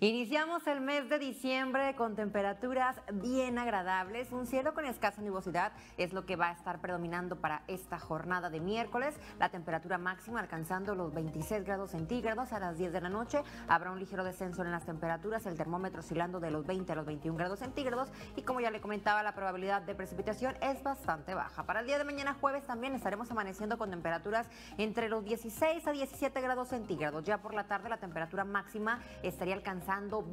Iniciamos el mes de diciembre con temperaturas bien agradables. Un cielo con escasa nubosidad es lo que va a estar predominando para esta jornada de miércoles. La temperatura máxima alcanzando los 26 grados centígrados a las 10 de la noche. Habrá un ligero descenso en las temperaturas, el termómetro oscilando de los 20 a los 21 grados centígrados. Y como ya le comentaba, la probabilidad de precipitación es bastante baja. Para el día de mañana jueves también estaremos amaneciendo con temperaturas entre los 16 a 17 grados centígrados. Ya por la tarde la temperatura máxima estaría alcanzando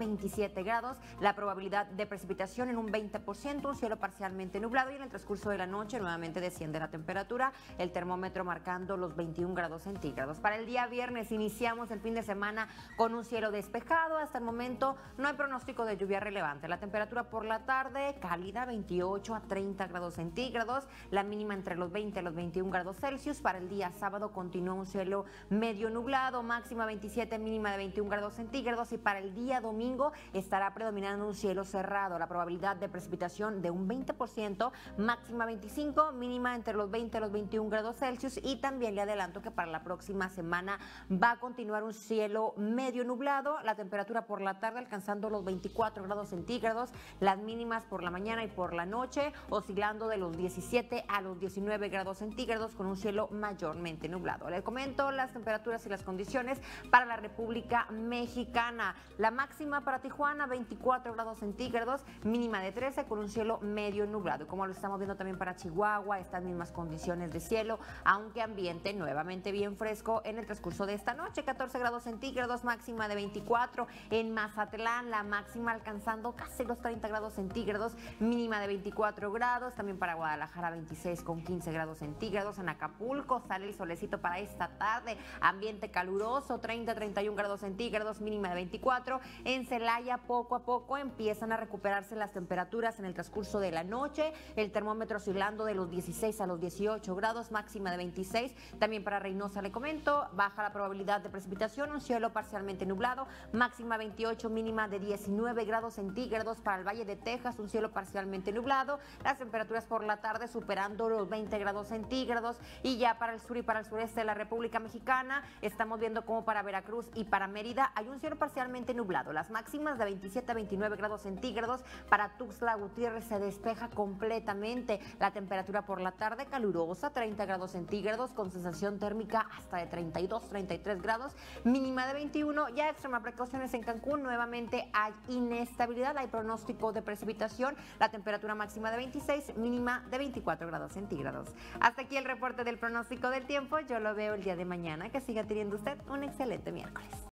27 grados, la probabilidad de precipitación en un 20%, un cielo parcialmente nublado y en el transcurso de la noche nuevamente desciende la temperatura, el termómetro marcando los 21 grados centígrados. Para el día viernes iniciamos el fin de semana con un cielo despejado. Hasta el momento no hay pronóstico de lluvia relevante. La temperatura por la tarde cálida, 28 a 30 grados centígrados, la mínima entre los 20 a los 21 grados Celsius. Para el día sábado continúa un cielo medio nublado, máxima 27, mínima de 21 grados centígrados, y para el día domingo estará predominando un cielo cerrado, la probabilidad de precipitación de un 20%, máxima 25, mínima entre los 20 a los 21 grados Celsius. Y también le adelanto que para la próxima semana va a continuar un cielo medio nublado, la temperatura por la tarde alcanzando los 24 grados centígrados, las mínimas por la mañana y por la noche oscilando de los 17 a los 19 grados centígrados con un cielo mayormente nublado. Les comento las temperaturas y las condiciones para la República Mexicana. La máxima para Tijuana, 24 grados centígrados, mínima de 13 con un cielo medio nublado. Como lo estamos viendo también para Chihuahua, estas mismas condiciones de cielo, aunque ambiente nuevamente bien fresco en el transcurso de esta noche. 14 grados centígrados, máxima de 24. En Mazatlán, la máxima alcanzando casi los 30 grados centígrados, mínima de 24 grados. También para Guadalajara, 26 con 15 grados centígrados. En Acapulco sale el solecito para esta tarde, ambiente caluroso, 30 a 31 grados centígrados, mínima de 24. En Celaya poco a poco empiezan a recuperarse las temperaturas en el transcurso de la noche, el termómetro oscilando de los 16 a los 18 grados, máxima de 26. También para Reynosa le comento, baja la probabilidad de precipitación, un cielo parcialmente nublado, máxima 28, mínima de 19 grados centígrados. Para el Valle de Texas, un cielo parcialmente nublado, las temperaturas por la tarde superando los 20 grados centígrados. Y ya para el sur y para el sureste de la República Mexicana estamos viendo como para Veracruz y para Mérida hay un cielo parcialmente nublado, las máximas de 27 a 29 grados centígrados. Para Tuxtla Gutiérrez se despeja completamente, la temperatura por la tarde calurosa, 30 grados centígrados con sensación térmica hasta de 32, 33 grados, mínima de 21. Ya extrema precauciones en Cancún, nuevamente hay inestabilidad, hay pronóstico de precipitación, la temperatura máxima de 26, mínima de 24 grados centígrados. Hasta aquí el reporte del pronóstico del tiempo, yo lo veo el día de mañana. Que siga teniendo usted un excelente miércoles.